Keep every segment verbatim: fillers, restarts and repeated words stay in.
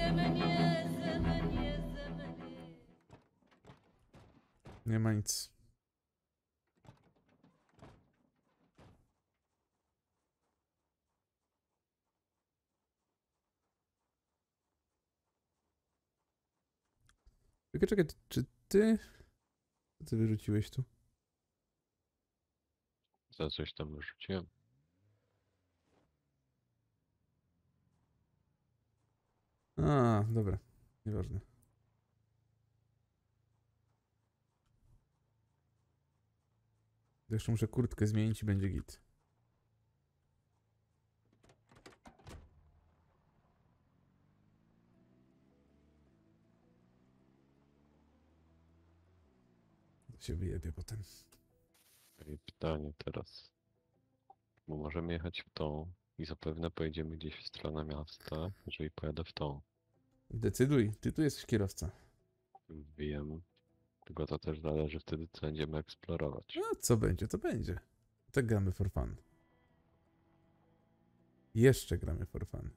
Nie ma nic. Czekaj, czekaj, czy ty... Co ty wyrzuciłeś tu? Za coś tam wyrzuciłem. A, dobra. Nieważne. Jeszcze muszę kurtkę zmienić i będzie git. To się wyjebie potem. I pytanie teraz. Bo możemy jechać w tą i zapewne pojedziemy gdzieś w stronę miasta, jeżeli pojadę w tą. Decyduj, ty tu jesteś kierowca. Wiem. Tylko to też zależy wtedy, co będziemy eksplorować. A co będzie, to będzie. Tak gramy for fun. Jeszcze gramy for fun.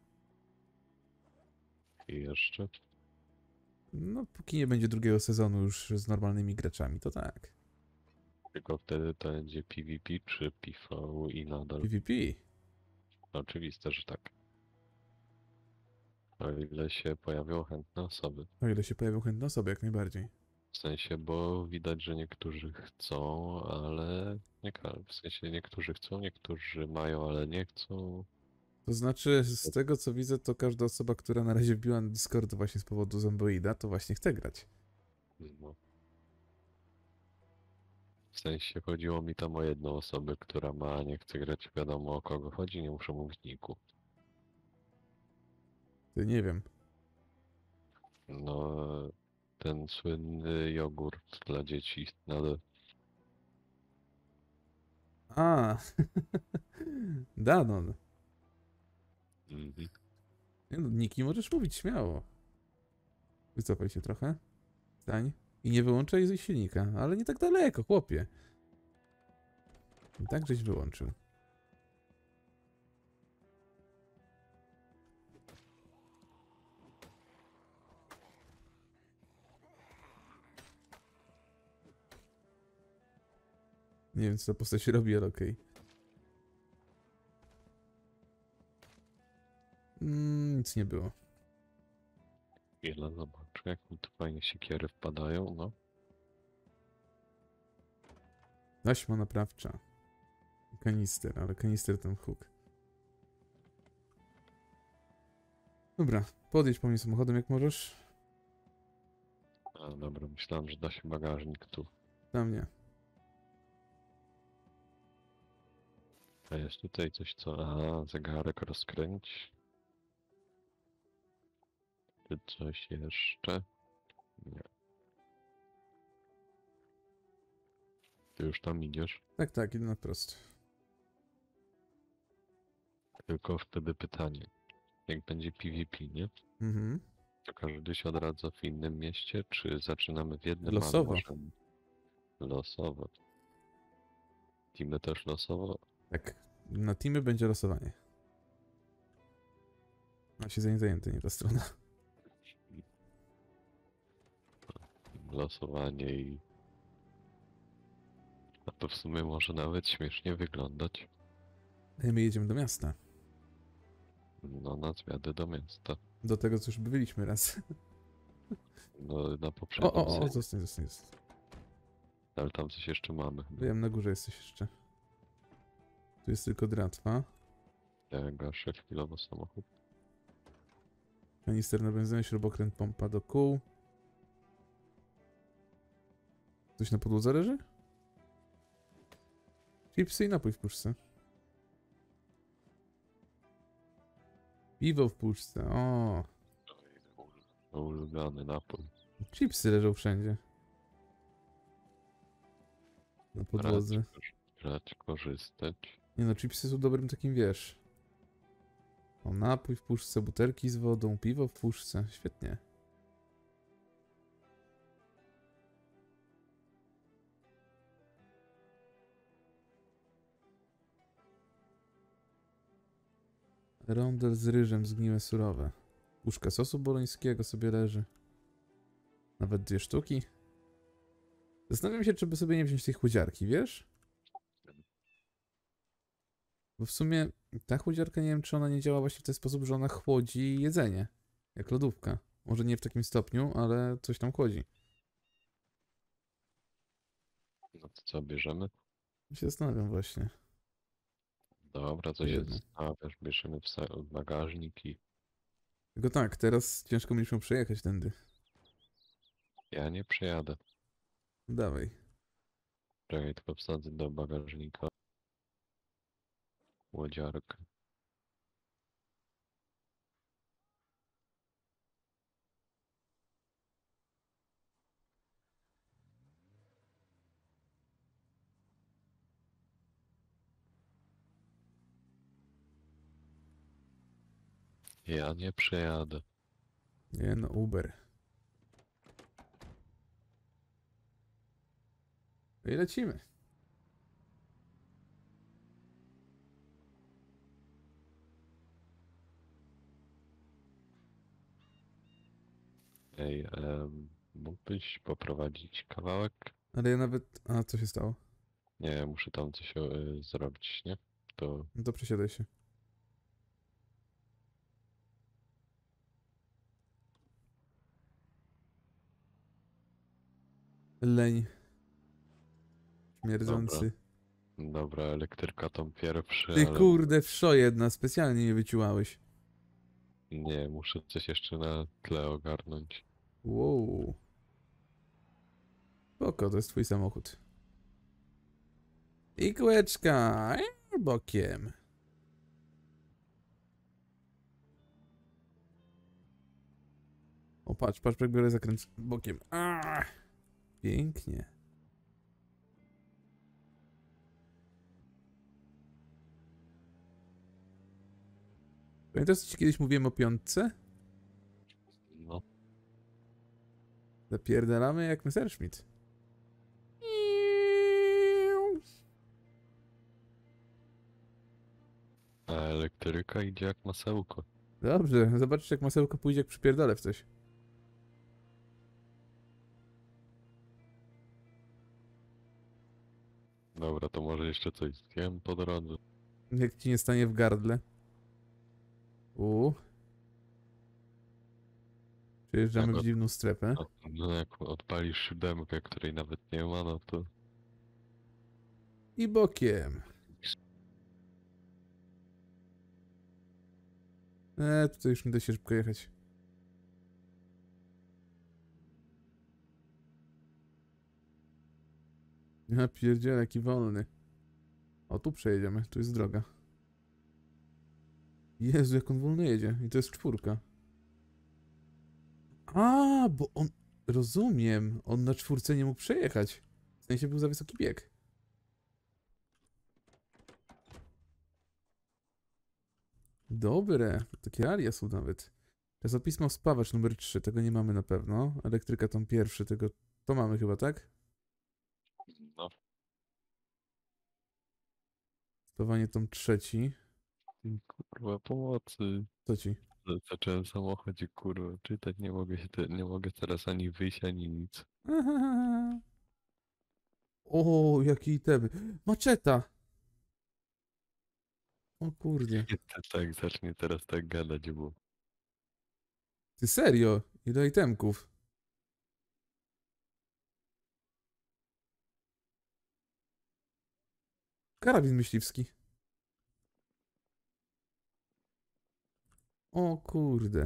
I jeszcze. No, póki nie będzie drugiego sezonu już z normalnymi graczami, to tak. Tylko wtedy to będzie PvP czy P V i nadal. PvP. Oczywiste, że tak. O ile się pojawią chętne osoby. O ile się pojawią chętne osoby, jak najbardziej. W sensie, bo widać, że niektórzy chcą, ale nie ka- w sensie niektórzy chcą, niektórzy mają, ale nie chcą. To znaczy, z tego co widzę, to każda osoba, która na razie wbiła na Discord właśnie z powodu Zomboida, to właśnie chce grać. No. W sensie chodziło mi tam o jedną osobę, która ma, nie chce grać, wiadomo o kogo chodzi, nie muszę mówić niku. Ty nie wiem. No, ten słynny jogurt dla dzieci nadal. A, Danon. Mhm. Nie no, Niki, możesz mówić śmiało. Wycofaj się trochę. Stań. I nie wyłączaj ze silnika, ale nie tak daleko, chłopie. I tak żeś wyłączył. Nie wiem, co ta postać robi, ale okej. Mm, nic nie było. Ile zobaczę, jak mi tu fajnie siekiery wpadają, no. Taśma naprawcza. Kanister, ale kanister tam huk. Dobra, podjedź po mnie samochodem jak możesz. A dobra, myślałem, że da się bagażnik tu. Tam nie. A jest tutaj coś, co... A, zegarek rozkręć. Czy coś jeszcze? Nie. Ty już tam idziesz? Tak, tak, idę na prost. Tylko wtedy pytanie. Jak będzie PvP, nie? Mhm. To każdy się odradza w innym mieście, czy zaczynamy w jednym, ale Losowo. możemy losowo? Teamy też losowo? Tak, na teamy będzie losowanie. Ma się zajęty, zajęty, nie ta strona. Losowanie i... A to w sumie może nawet śmiesznie wyglądać. My jedziemy do miasta. No, na zwiady do miasta. Do tego, co już byliśmy raz. No, na O, poprzednim o, o, zjeździe. zostań, zostań, zostań. Ale tam coś jeszcze mamy chyba. Wiem, na górze jesteś jeszcze. Tu jest tylko dratwa. Ja gaszę chwilowo samochód. Kanister na benzynę, śrubokręt, pompa do kół. Coś na podłodze leży? Chipsy i napój w puszce. Piwo w puszce, o. Ulubiony napój. Chipsy leżą wszędzie. Na podłodze. Brać, brać, korzystać. Nie no, chipsy są dobrym takim, wiesz. O, napój w puszce, butelki z wodą, piwo w puszce. Świetnie. Rondel z ryżem, zgniłe surowe. Puszka sosu bolońskiego sobie leży. Nawet dwie sztuki. Zastanawiam się, czy by sobie nie wziąć tej chłodziarki, wiesz? Bo w sumie ta chłodziarka, nie wiem, czy ona nie działa właśnie w ten sposób, że ona chłodzi jedzenie. Jak lodówka. Może nie w takim stopniu, ale coś tam chłodzi. No to co, bierzemy? Ja się zastanawiam właśnie. Dobra, to się Jedno. zostawiasz, bierzemy w sa- w bagażnik i Tylko tak, teraz ciężko mieliśmy przejechać tędy. ja nie przejadę. Dawaj. Czekaj, tylko wsadzę do bagażnika łodziarkę. Ja nie przejadę. Nie no, Uber. No i lecimy. Ej, em, mógłbyś poprowadzić kawałek? Ale ja nawet... A, co się stało? Nie, muszę tam coś e, zrobić, nie? To No to przesiadaj się. Leń. dobra. Śmierdzący. Dobra, elektryka tą pierwszy, Ty ale kurde, wszo jedna, specjalnie nie wyciłałeś. nie, muszę coś jeszcze na tle ogarnąć. Wow. Spoko, to jest twój samochód. I kółeczka. i bokiem. O, patrz, patrz, jak biorę zakręt bokiem. A, pięknie. Pamiętasz, co ci kiedyś mówiłem o piątce? No, Zapierdalamy jak Messerschmitt. a elektryka idzie jak masełko. Dobrze, zobaczysz jak masełko pójdzie, jak przypierdolę w coś. Dobra, to może jeszcze coś zjem po drodze. Jak ci nie stanie w gardle. U. Przejeżdżamy Jak w dziwną strefę. od, no jak odpalisz siódemkę, której nawet nie ma, no to I bokiem. Eee, tutaj już nie da się szybko jechać. Ja pierdzielę, jaki wolny. O, tu przejedziemy, tu jest droga. Jezu, jak on wolno jedzie. I to jest czwórka. A, bo on... Rozumiem. On na czwórce nie mógł przejechać. W sensie był za wysoki bieg. Dobre. Takie alia są nawet. Czasopismo Spawacz numer trzy. Tego nie mamy na pewno. Elektryka tom pierwszy. Tego... To mamy chyba, tak? no. Spawanie tom trzeci. Kurwa, pomocy. Co ci? Z- Zacząłem w samochodzie, kurwa, czytać, nie mogę się, te, nie mogę teraz ani wyjść, ani nic. O, jakie itemy. Maczeta! O kurde. To tak zacznie teraz tak gadać, bo Ty serio? Ile itemków? Karabin myśliwski. O kurde.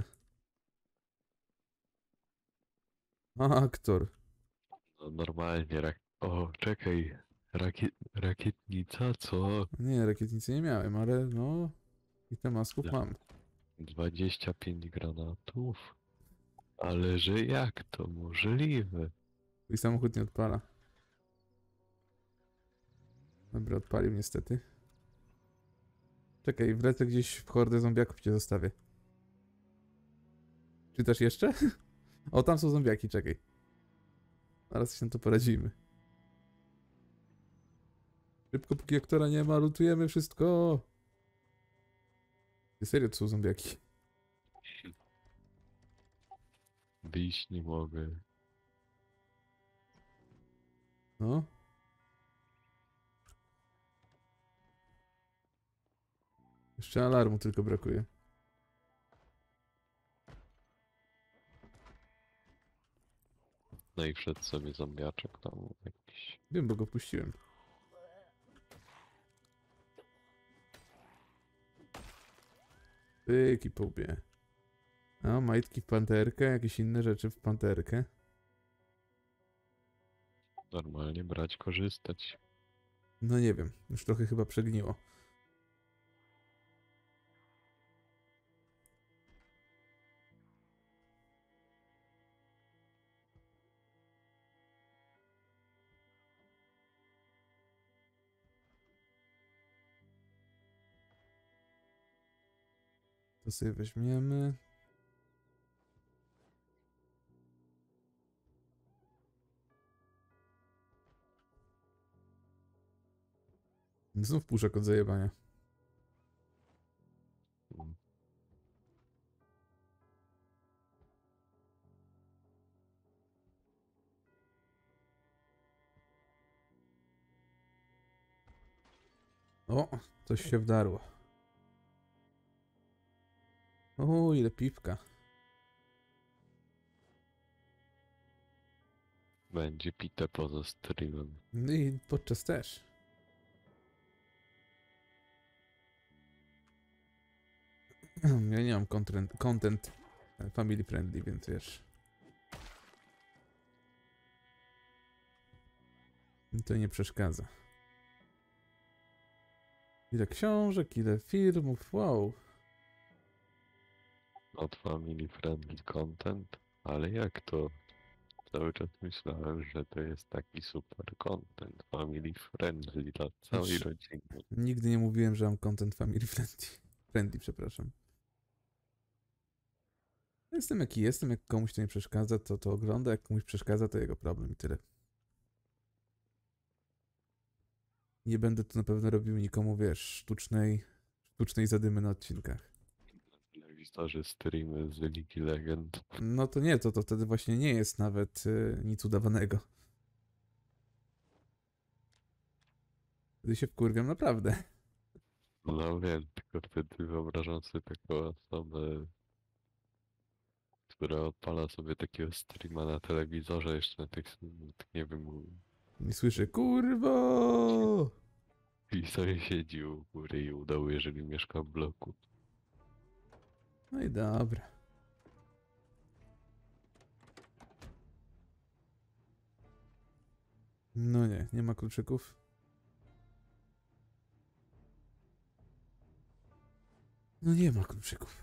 Aktor. no, normalnie rak... O, czekaj, rakiet, rakietnica, co? Nie, rakietnicy nie miałem, ale no... Itemasków Ja. mam. dwadzieścia pięć granatów? Ale że jak to możliwe? Twój samochód nie odpala. Dobra, odpalił niestety. Czekaj, wlecę gdzieś w hordę zombiaków, cię zostawię. Czytasz jeszcze? O, tam są zombiaki, czekaj. Zaraz się na to poradzimy. Szybko, póki aktora nie ma, lutujemy wszystko. Ty serio, to są zombiaki. Wyjść nie mogę. No. Jeszcze alarmu tylko brakuje. No i wszedł sobie zombiaczek tam jakiś. Wiem, bo go wpuściłem. Pyk i po łbie. A, majtki w panterkę, jakieś inne rzeczy w panterkę. Normalnie brać, korzystać. No nie wiem, już trochę chyba przegniło. To sobie weźmiemy. Znów puszek od zajebania. Mm. O, coś się wdarło. O, ile piwka. Będzie pite poza streamem. No i podczas też. Ja nie mam content, content family friendly, więc wiesz. Mi to nie przeszkadza. Ile książek, ile filmów, wow. Not family friendly content, ale jak to? Cały czas myślałem, że to jest taki super content family friendly dla całej Znaczy, rodziny. Nigdy nie mówiłem, że mam content family friendly. Friendly, przepraszam. Jestem jaki jestem, jak komuś to nie przeszkadza, to to ogląda, jak komuś przeszkadza, to jego problem i tyle. Nie będę tu na pewno robił nikomu, wiesz, sztucznej, sztucznej zadymy na odcinkach. W telewizorze streamy z Ligi Legend. No to nie, to, to wtedy właśnie nie jest nawet y, nic udawanego. Wtedy się wkurwiam naprawdę. No wiem, tylko wtedy wyobrażam sobie taką osobę, która odpala sobie takiego streama na telewizorze, jeszcze na tych, nie wiem, I słyszę, kurwo! i sobie siedzi u góry i u dołu, jeżeli mieszka w bloku. No i dobra. No nie, nie ma kluczyków. No nie ma kluczyków.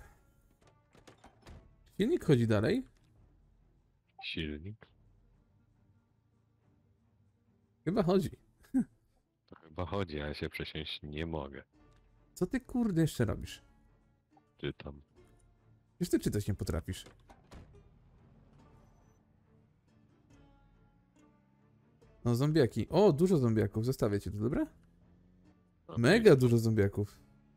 Silnik chodzi dalej? Silnik? Chyba chodzi. To chyba chodzi, a ja się przesiąść nie mogę. Co ty kurde jeszcze robisz? Czytam. Przecież ty czytać nie potrafisz. No zombiaki. O, dużo zombiaków. Zostawię cię tu, dobra? No, Mega dużo zombiaków.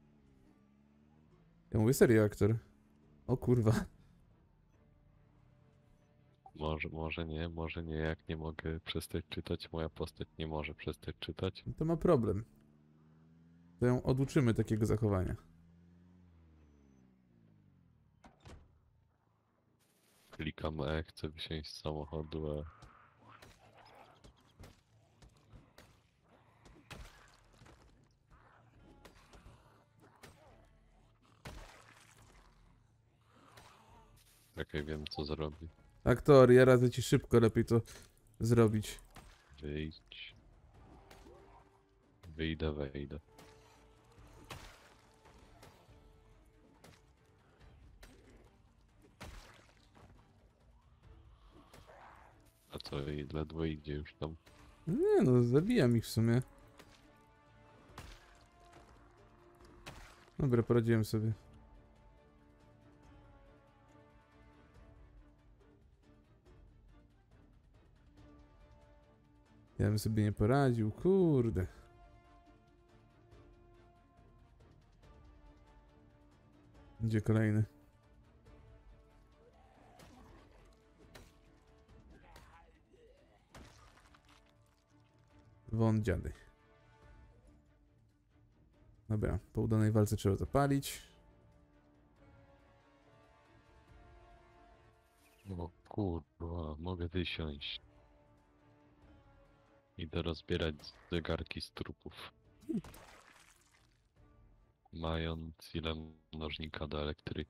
Ja mówię serio, aktor. O kurwa. Może, może nie, może nie, jak nie mogę przestać czytać, moja postać nie może przestać czytać. To ma problem. To ją oduczymy takiego zachowania. Klikam E, chcę wysiąść z samochodu, a czekaj, wiem co zrobić. Aktor, ja radzę ci szybko, lepiej to zrobić. Wyjdź. Wyjdę, wejdę. A co, i ledwo idzie już tam. Nie no, zabijam ich w sumie. Dobra, poradziłem sobie. Ja bym sobie nie poradził, kurde. Gdzie kolejny? dziady. Dobra, po udanej walce trzeba zapalić. O kurwa, mogę wysiąść. Idę rozbierać zegarki z trupów. Mając ile mnożnika do elektryki.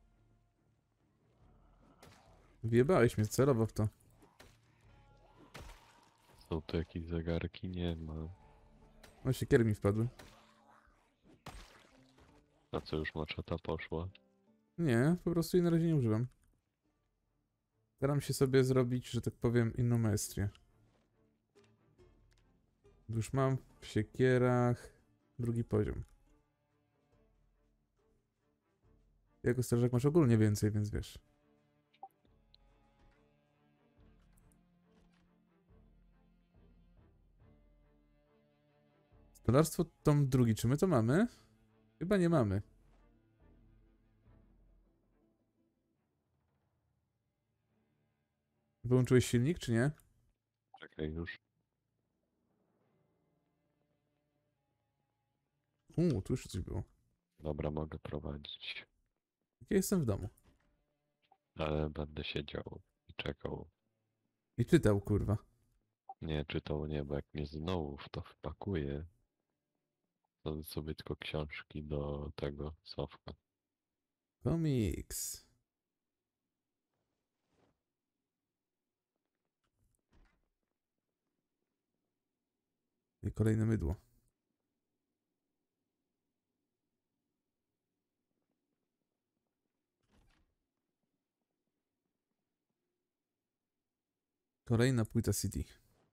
Wjebałeś mnie celowo w to. Są tu jakieś zegarki? Nie ma. O, siekiery mi wpadły. A co, już maczeta poszła? Nie, po prostu jej na razie nie używam. Staram się sobie zrobić, że tak powiem, inną maestrię. Już mam w siekierach drugi poziom. Jako strażak masz ogólnie więcej, więc wiesz. Stolarstwo tom drugi, czy my to mamy? Chyba nie mamy. Wyłączyłeś silnik, czy nie? Czekaj już. Uuu, tu jeszcze coś było. Dobra, mogę prowadzić. Ja jestem w domu. Ale będę siedział i czekał. I czytał, kurwa. Nie, czytał nie, bo jak mnie znowu w to wpakuje, to sobie tylko książki do tego sofka. Komiks. I kolejne mydło. Kolejna płyta C D.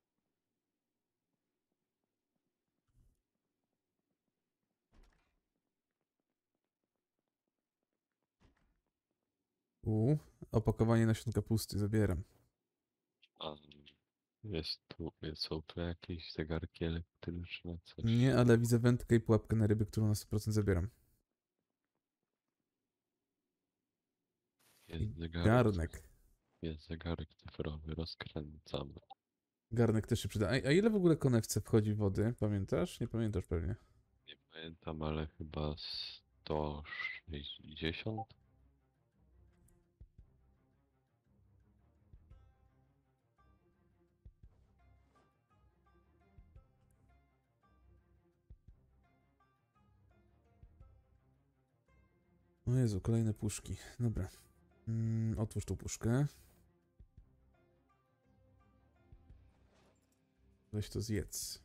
U, opakowanie nasion kapusty, zabieram. A jest tu, jest, są tu jakieś zegarki elektryczne, coś. Nie, ale widzę wędkę i pułapkę na ryby, którą na sto procent zabieram. Jest zegarek, Garnek. jest zegarek cyfrowy, rozkręcamy. Garnek też się przyda. A, a ile w ogóle konewce wchodzi wody? Pamiętasz? Nie pamiętasz pewnie. Nie pamiętam, ale chyba sto sześćdziesiąt? O Jezu, kolejne puszki. Dobra. Mm, otwórz tą puszkę. Weź to zjedz.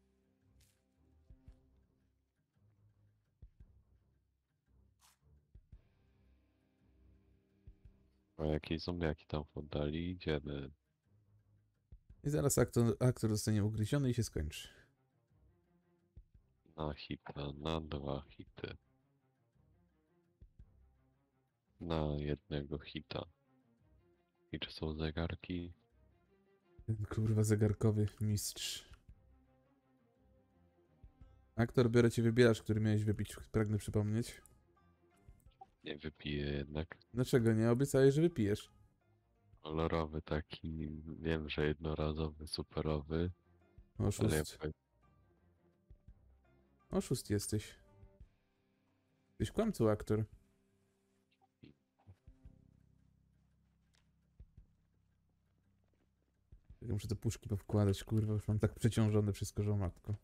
A jakieś zombiaki tam poddali, idziemy. I zaraz aktor, aktor zostanie ugryziony i się skończy. Na hita, na dwa hity. Na jednego hita. I czy są zegarki? Ten kurwa zegarkowy mistrz. Aktor, biorę ci wybielasz, który miałeś wypić, pragnę przypomnieć. Nie wypiję jednak. Dlaczego nie? Obiecałeś, że wypijesz. Kolorowy taki, wiem, że jednorazowy, superowy. Ale ja Oszust. powiem, Oszust jesteś. Jesteś kłamcą, aktor. Ja muszę te puszki powkładać, kurwa, już mam tak przeciążone wszystko, że o matko.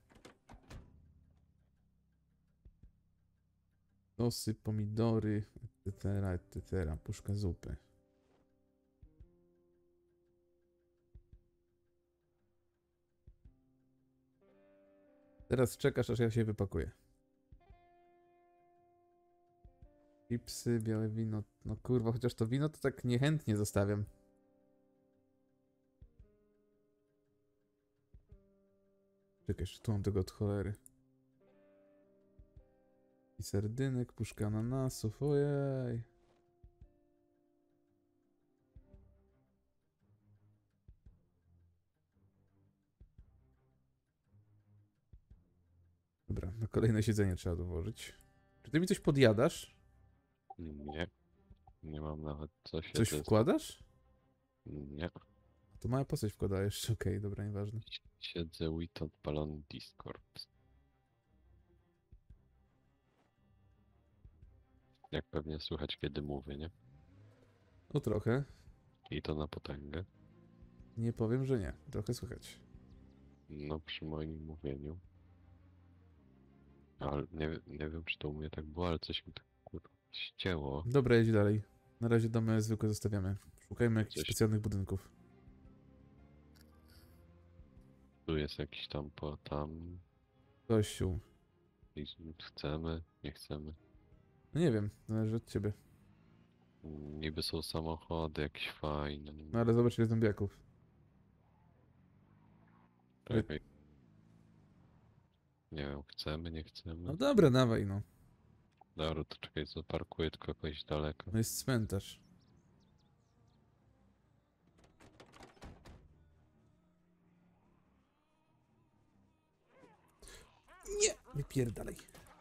Sosy, pomidory, et cetera, et cetera. Puszka zupy. Teraz czekasz, aż ja się wypakuję. Chipsy, białe wino. No kurwa, chociaż to wino to tak niechętnie zostawiam. Czekaj, jeszcze tu mam tego od cholery. I sardynek, puszka ananasów, ojej. Dobra, na kolejne siedzenie trzeba dołożyć. Czy ty mi coś podjadasz? nie. Nie mam nawet co się Coś ze- wkładasz? Nie. to mała postać wkłada jeszcze, okej, dobra, nieważne. Siedzę with odpalony Discord. Jak pewnie słychać, kiedy mówię, nie? No trochę, I to na potęgę. nie powiem, że nie, trochę słychać. No przy moim mówieniu. Ale nie, nie wiem, czy to u mnie tak było, ale coś mi tak kurwa ścięło. Dobra, jedź dalej. Na razie domy zwykłe zostawiamy. Szukajmy jakichś Coś- specjalnych budynków. Tu jest jakiś tam po tam. Kościół. I chcemy, nie chcemy. No nie wiem, zależy od ciebie. Niby są samochody jakieś fajne. No ale zobacz ile zombiaków. Czekaj. Nie wiem, chcemy, nie chcemy. No dobra, dawaj no. Dobra, to czekaj, zaparkuję tylko jakoś daleko. No jest cmentarz. Nie! Wypierdalaj.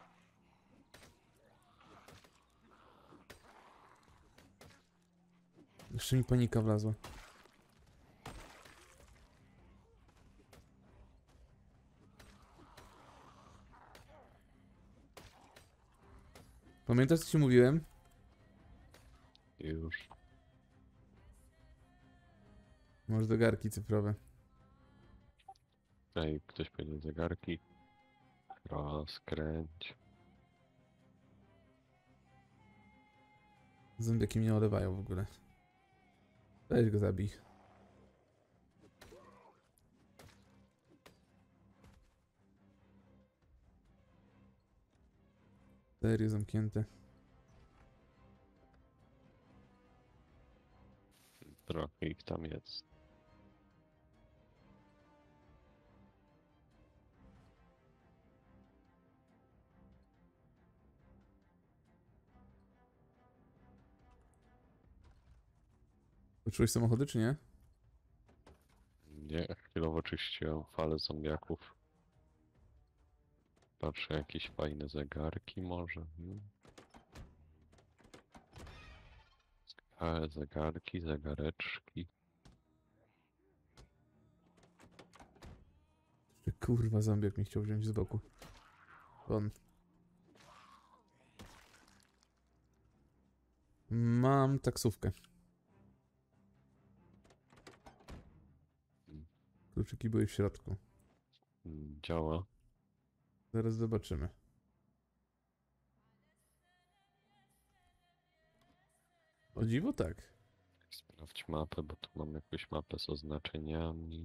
Jeszcze mi panika wlazła. Pamiętasz, co ci mówiłem? Już. Może zegarki cyfrowe. Ej, ktoś powiedział zegarki. Rozkręć. Zombiaki mnie olewają w ogóle. Weź go zabij. Serio zamknięte. Trochę ich tam jest. Poczułeś samochody, czy nie? Nie, chwilowo czyściłem falę zombiaków. Patrzę, jakieś fajne zegarki może. Hmm. Ale zegarki, zegareczki. Jeszcze kurwa zombiak mnie chciał wziąć z boku. On. Mam taksówkę. Kluczyki były w środku. Hmm, Działa. Zaraz zobaczymy. O dziwo tak. Sprawdź mapę, bo tu mam jakąś mapę z oznaczeniami.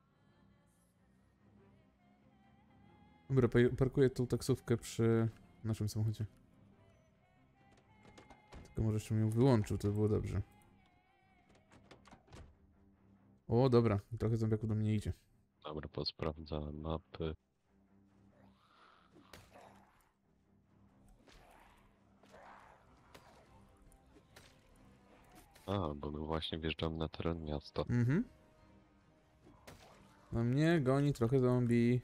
Dobra, pa- parkuję tą taksówkę przy naszym samochodzie. Tylko może jeszcze ją wyłączył, to by było dobrze. O, dobra, trochę zombiaków do mnie idzie. Dobra, posprawdzałem mapy. A, bo my właśnie wjeżdżamy na teren miasta. Mhm. Na mnie goni trochę zombie.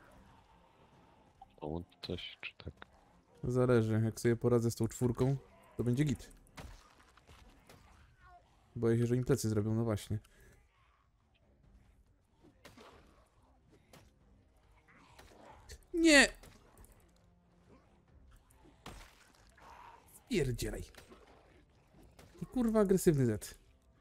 O, coś czy tak. Zależy, jak sobie poradzę z tą czwórką, to będzie git. Boję się, że im plecy zrobią, no właśnie. Nie! Spierdzielaj. To kurwa agresywny Z.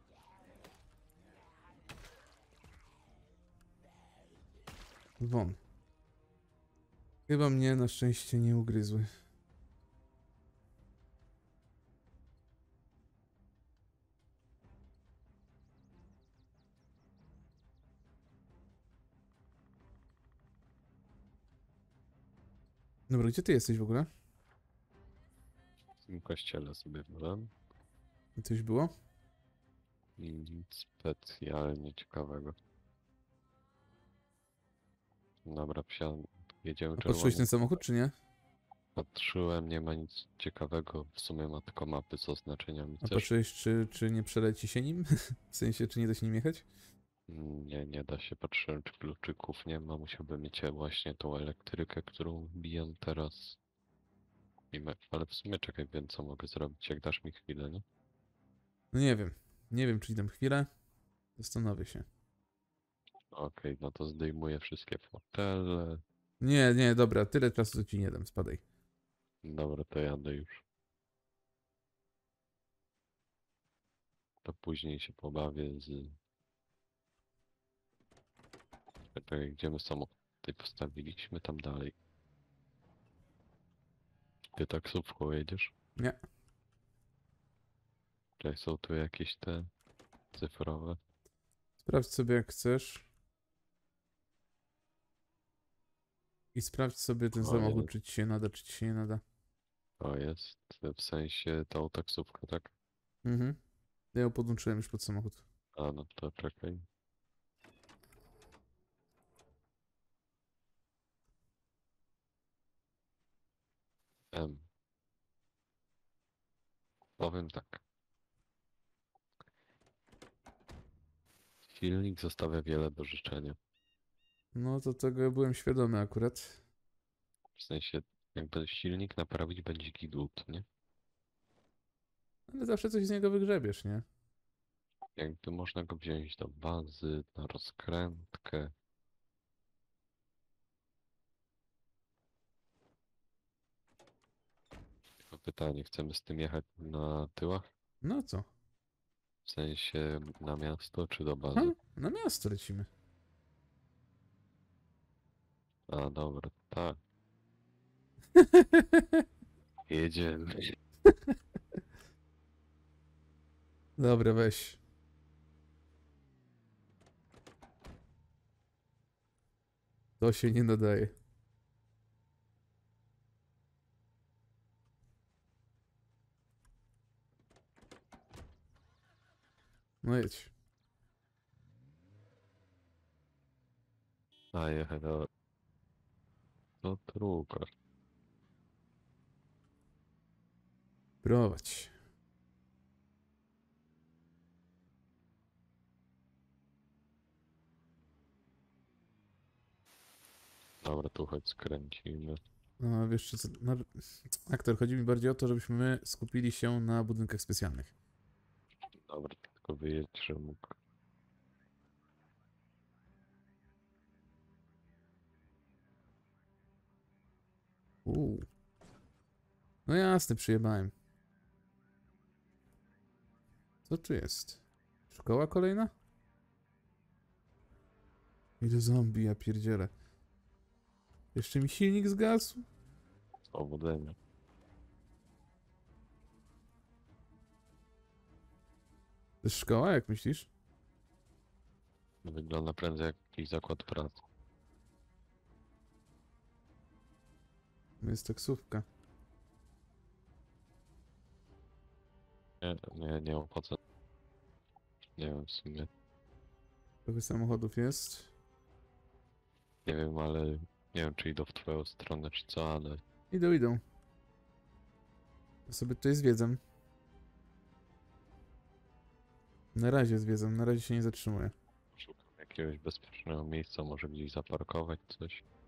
Won. Chyba mnie na szczęście nie ugryzły. Dobra, gdzie ty jesteś w ogóle? W tym kościele sobie byłem. Coś było? I nic specjalnie ciekawego. Dobra, wsiadam. Jedziemy A patrzyłeś ten samochód, czy nie? Patrzyłem, nie ma nic ciekawego. W sumie ma tylko mapy z oznaczeniami. A Chcesz? patrzyłeś, czy, czy nie przeleci się nim? W sensie, czy nie da się nim jechać? Nie, nie da się. Patrzyłem, czy kluczyków nie ma. Musiałbym mieć właśnie tą elektrykę, którą bijam teraz. I me- Ale w sumie czekaj, wiem co mogę zrobić. Jak dasz mi chwilę, nie? No nie wiem. Nie wiem, czy idę chwilę. Zastanowię się. Okej, no to zdejmuję wszystkie fotele. Nie, nie, dobra, tyle czasu to ci nie dam, spadaj. Dobra, to jadę już. To później się pobawię z... Czekaj, gdzie my samochód tutaj postawiliśmy, tam dalej. Ty taksówką jedziesz? Nie. Czy są tu jakieś te cyfrowe? Sprawdź sobie jak chcesz. I sprawdź sobie ten O, samochód, jest. czy ci się nada, czy ci się nie nada. O, jest. W sensie tą taksówkę, tak? Mhm. Ja ją podłączyłem już pod samochód. A, no to czekaj. M. Powiem tak. Silnik zostawia wiele do życzenia. No to tego ja byłem świadomy akurat. W sensie, jakby silnik naprawić będzie gidut, nie? Ale zawsze coś z niego wygrzebiesz, nie? Jakby można go wziąć do bazy, na rozkrętkę. Tylko pytanie, chcemy z tym jechać na tyłach? No co? W sensie na miasto czy do Ha? bazy? Na miasto lecimy. A, dobra, tak. Jedziemy. Dobra, weź. To się nie nadaje. No jedź. A, jechać do... Do druga. Prowadź. Dobra, tu chodź skręcimy. No wiesz co, no, aktor, chodzi mi bardziej o to, żebyśmy my skupili się na budynkach specjalnych. Dobra, tylko wyjedź, że mógł. Uuu. No jasne, przyjebałem. Co tu jest? Szkoła kolejna? Ile zombie, ja pierdzielę. Jeszcze mi silnik zgasł? Powodzenia. To jest szkoła, jak myślisz? Wygląda prędzej jak jakiś zakład pracy. To jest taksówka. Nie, nie, nie opłaca. Nie wiem w sumie. Trochę samochodów jest. Nie wiem, ale nie wiem czy idą w twoją stronę czy co, ale Idą, idą. Ja sobie tutaj zwiedzam. Na razie zwiedzam, na razie się nie zatrzymuję. szukam jakiegoś bezpiecznego miejsca, może gdzieś zaparkować coś.